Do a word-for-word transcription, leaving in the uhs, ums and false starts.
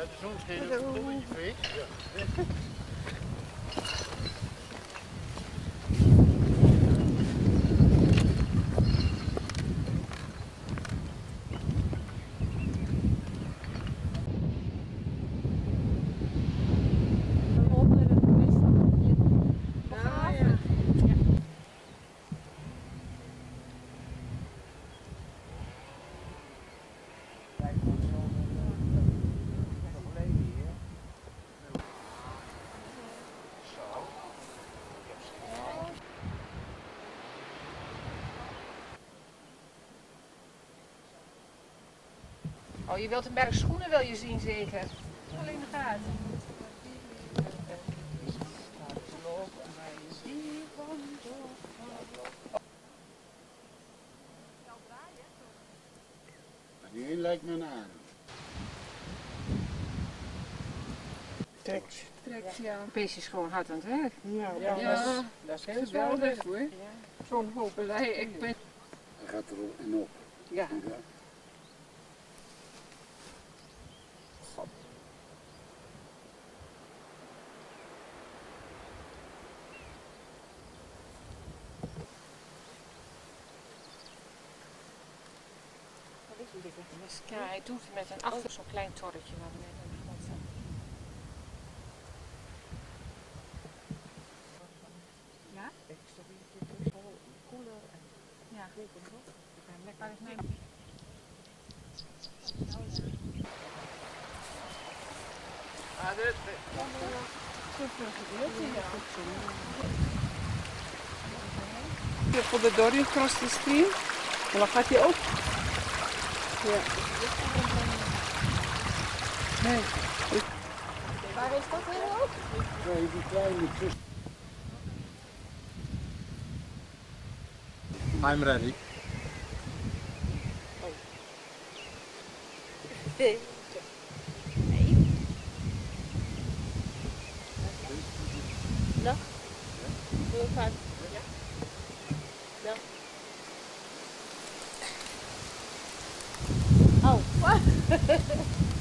de zon schijnt op het beetje kweek. Ja. Oh, je wilt een berg schoenen wil je zien zeker? Alleen de gaten. Die een lijkt me een adem. Trekt. Trekt, ja. Het beestje is gewoon hard aan het werk. Ja, Ja, ja, dat, is, dat is heel geweldig hoor. hoor. Zo'n hopelij. Ik ben... Hij gaat er op en op. Ja. Ja. Ja, hij doet met een achter zo'n klein torretje waar we net aan de grond staan. Ja? Koeler en Ja. lekker. Waar is mijn... Ah, dit. Hier voor de Dorian cross the stream. En dan gaat hij op. Ja. Nee. Waar is dat weer ook? Nee, die kleine tussen. I'm ready. Nee. Nog? Hoe gaat het? Nog? Oh.